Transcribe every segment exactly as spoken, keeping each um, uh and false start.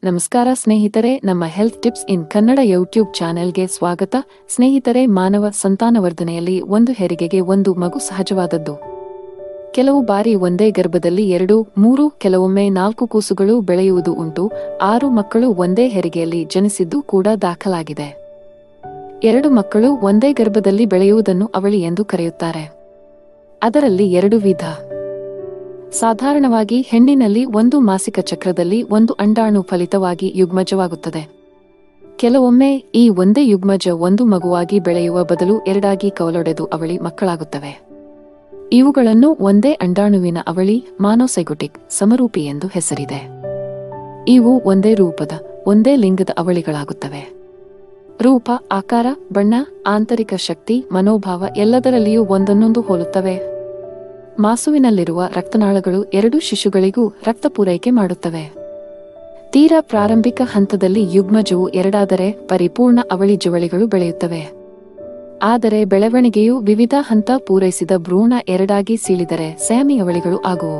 ನಮಸ್ಕಾರ ಸ್ನೇಹಿತರೆ, ನಮ್ಮ health tips in Kannada YouTube ಚಾನೆಲ್ಗೆ ಸ್ವಾಗತ. ಸ್ನೇಹಿತರೆ, ಮಾನವ ಸಂತಾನವರ್ಧನೆಯಲ್ಲಿ ಒಂದು ಹೆರಿಗೆಗೆ ಒಂದು ಮಗು ಸಹಜವಾದದ್ದು. ಕೆಲವು ಬಾರಿ ಒಂದೇ ಗರ್ಭದಲ್ಲಿ ಎರಡು, ಮೂರು, ಕೆಲವೊಮ್ಮೆ ನಾಲ್ಕು ಕೂಸುಗಳು ಬೆಳೆಯುವುದು ಉಂಟು. ಆರು ಮಕ್ಕಳು ಒಂದೇ ಹೆರಿಗೆಯಲ್ಲಿ ಜನಿಸಿದ್ದು ಕೂಡ ದಾಖಲಾಗಿದೆ. ಎರಡು ಮಕ್ಕಳು ಒಂದೇ ಗರ್ಭದಲ್ಲಿ ಬೆಳೆಯುವುದನ್ನು ಅವಳಿ ಎಂದು ಕರೆಯುತ್ತಾರೆ. ಅದರಲ್ಲಿ ಎರಡು ವಿಧ. ಸಾಧಾರಣವಾಗಿ ಹೆಣ್ಣಿನಲ್ಲಿ ಒಂದು ಮಾಸಿಕ ಚಕ್ರದಲ್ಲಿ ಒಂದು ಅಂಡಾಣು ಫಲಿತವಾಗಿ ಯುಗ್ಮಜವಾಗುತ್ತದೆ. ಕೆಲವೊಮ್ಮೆ ಈ ಒಂದೇ ಯುಗ್ಮಜ ಒಂದು ಮಗುವಾಗಿ ಬೆಳೆಯುವ ಬದಲು ಎರಡಾಗಿ ಕವಲೊಡೆದು ಅವಳಿ ಮಕ್ಕಳಾಗುತ್ತವೆ. ಇವುಗಳನ್ನು ಒಂದೇ ಅಂಡಾಣುವಿನ ಅವಳಿ, ಮಾನೋಸೈಗೊಟಿಕ್ ಸಮರೂಪಿ ಎಂದು ಹೆಸರಿದೆ. ಇವು ಒಂದೇ ರೂಪದ, ಒಂದೇ ಲಿಂಗದ ಅವಳಿಗಳಾಗುತ್ತವೆ. ರೂಪ, ಆಕಾರ, ಬಣ್ಣ, ಆಂತರಿಕ ಶಕ್ತಿ, ಮನೋಭಾವ ಎಲ್ಲದರಲ್ಲಿಯೂ ಒಂದನ್ನೊಂದು ಹೋಲುತ್ತವೆ. ಮಾಸುವಿನಲ್ಲಿರುವ ರಕ್ತನಾಳಗಳು ಎರಡು ಶಿಶುಗಳಿಗೂ ರಕ್ತ ಪೂರೈಕೆ ಮಾಡುತ್ತವೆ. ತೀರಾ ಪ್ರಾರಂಭಿಕ ಹಂತದಲ್ಲಿ ಯುಗ್ಮಜವು ಎರಡಾದರೆ ಪರಿಪೂರ್ಣ ಅವಳಿ ಜವಳಿಗಳು ಬೆಳೆಯುತ್ತವೆ. ಆದರೆ ಬೆಳವಣಿಗೆಯು ವಿವಿಧ ಹಂತ ಪೂರೈಸಿದ ಭ್ರೂಣ ಎರಡಾಗಿ ಸೀಳಿದರೆ ಸ್ಯಾಮಿ ಅವಳಿಗಳು ಆಗುವು.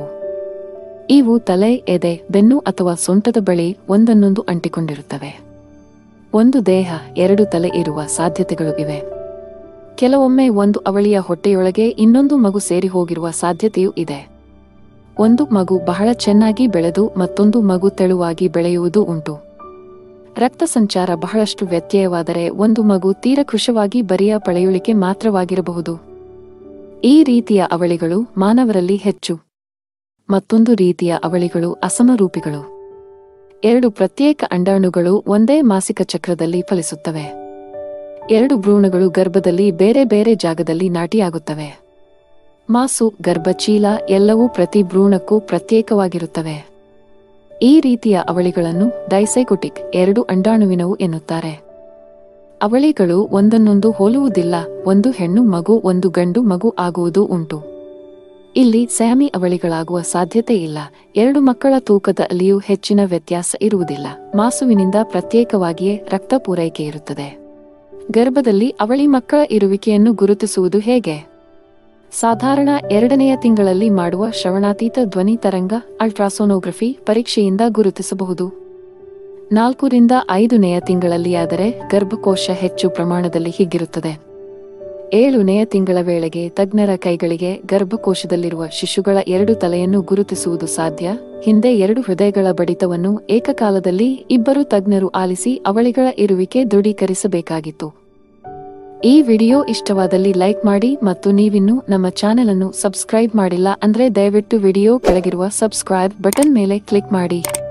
ಇವು ತಲೆ, ಎದೆ, ಬೆನ್ನು ಅಥವಾ ಸೊಂಟದ ಬಳಿ ಒಂದನ್ನೊಂದು ಅಂಟಿಕೊಂಡಿರುತ್ತವೆ. ಒಂದು ದೇಹ, ಎರಡು ತಲೆ ಇರುವ ಸಾಧ್ಯತೆಗಳು ಇವೆ. ಕೆಲವೊಮ್ಮೆ ಒಂದು ಅವಳಿಯ ಹೊಟ್ಟೆಯೊಳಗೆ ಇನ್ನೊಂದು ಮಗು ಸೇರಿ ಹೋಗಿರುವ ಸಾಧ್ಯತೆಯೂ ಇದೆ. ಒಂದು ಮಗು ಬಹಳ ಚೆನ್ನಾಗಿ ಬೆಳೆದು ಮತ್ತೊಂದು ಮಗು ತೆಳುವಾಗಿ ಬೆಳೆಯುವುದು ಉಂಟು. ರಕ್ತ ಸಂಚಾರ ಬಹಳಷ್ಟು ವ್ಯತ್ಯಯವಾದರೆ ಒಂದು ಮಗು ತೀರ ಕೃಶವಾಗಿ ಬರಿಯ ಪಳೆಯುಳಿಕೆ ಮಾತ್ರವಾಗಿರಬಹುದು. ಈ ರೀತಿಯ ಅವಳಿಗಳು ಮಾನವರಲ್ಲಿ ಹೆಚ್ಚು. ಮತ್ತೊಂದು ರೀತಿಯ ಅವಳಿಗಳು ಅಸಮರೂಪಿಗಳು. ಎರಡು ಪ್ರತ್ಯೇಕ ಅಂಡಾಣುಗಳು ಒಂದೇ ಮಾಸಿಕ ಚಕ್ರದಲ್ಲಿ ಫಲಿಸುತ್ತವೆ. ಎರಡು ಭ್ರೂಣಗಳು ಗರ್ಭದಲ್ಲಿ ಬೇರೆ ಬೇರೆ ಜಾಗದಲ್ಲಿ ನಾಟಿಯಾಗುತ್ತವೆ. ಮಾಸು, ಗರ್ಭಚೀಲ ಎಲ್ಲವೂ ಪ್ರತಿ ಭ್ರೂಣಕ್ಕೂ ಪ್ರತ್ಯೇಕವಾಗಿರುತ್ತವೆ. ಈ ರೀತಿಯ ಅವಳಿಗಳನ್ನು ಡೈಸೈಗೊಟಿಕ್, ಎರಡು ಅಂಡಾಣುವಿನವು ಎನ್ನುತ್ತಾರೆ. ಅವಳಿಗಳು ಒಂದನ್ನೊಂದು ಹೋಲುವುದಿಲ್ಲ. ಒಂದು ಹೆಣ್ಣು ಮಗು ಒಂದು ಗಂಡು ಮಗು ಆಗುವುದು ಉಂಟು. ಇಲ್ಲಿ ಸ್ಯಾಮಿ ಅವಳಿಗಳಾಗುವ ಸಾಧ್ಯತೆ ಇಲ್ಲ. ಎರಡು ಮಕ್ಕಳ ತೂಕದಲ್ಲಿಯೂ ಹೆಚ್ಚಿನ ವ್ಯತ್ಯಾಸ ಇರುವುದಿಲ್ಲ. ಮಾಸುವಿನಿಂದ ಪ್ರತ್ಯೇಕವಾಗಿಯೇ ರಕ್ತ ಪೂರೈಕೆ ಇರುತ್ತದೆ. ಗರ್ಭದಲ್ಲಿ ಅವಳಿ ಮಕ್ಕಳ ಇರುವಿಕೆಯನ್ನು ಗುರುತಿಸುವುದು ಹೇಗೆ? ಸಾಧಾರಣ ಎರಡನೆಯ ತಿಂಗಳಲ್ಲಿ ಮಾಡುವ ಶ್ರವಣಾತೀತ ಧ್ವನಿ ತರಂಗ ಅಲ್ಟ್ರಾಸೋನೋಗ್ರಫಿ ಪರೀಕ್ಷೆಯಿಂದ ಗುರುತಿಸಬಹುದು. ನಾಲ್ಕರಿಂದ ಐದನೆಯ ತಿಂಗಳಲ್ಲಿಯಾದರೆ ಗರ್ಭಕೋಶ ಹೆಚ್ಚು ಪ್ರಮಾಣದಲ್ಲಿ ಹಿಗ್ಗಿರುತ್ತದೆ. ಏಳನೆಯ ತಿಂಗಳ ವೇಳೆಗೆ ತಜ್ಞರ ಕೈಗಳಿಗೆ ಗರ್ಭಕೋಶದಲ್ಲಿರುವ ಶಿಶುಗಳ ಎರಡು ತಲೆಯನ್ನು ಗುರುತಿಸುವುದು ಸಾಧ್ಯ. ಹಿಂದೆ ಎರಡು ಹೃದಯಗಳ ಬಡಿತವನ್ನು ಏಕಕಾಲದಲ್ಲಿ ಇಬ್ಬರು ತಜ್ಞರು ಆಲಿಸಿ ಅವಳಿಗಳ ಇರುವಿಕೆ ದೃಢೀಕರಿಸಬೇಕಾಗಿತ್ತು. ಈ ವಿಡಿಯೋ ಇಷ್ಟವಾದಲ್ಲಿ ಲೈಕ್ ಮಾಡಿ ಮತ್ತು ನೀವಿನ್ನೂ ನಮ್ಮ ಚಾನೆಲ್ ಅನ್ನು ಸಬ್ಸ್ಕ್ರೈಬ್ ಮಾಡಿಲ್ಲ ಅಂದ್ರೆ ದಯವಿಟ್ಟು ವಿಡಿಯೋ ಕೆಳಗಿರುವ ಸಬ್ಸ್ಕ್ರೈಬ್ ಬಟನ್ ಮೇಲೆ ಕ್ಲಿಕ್ ಮಾಡಿ.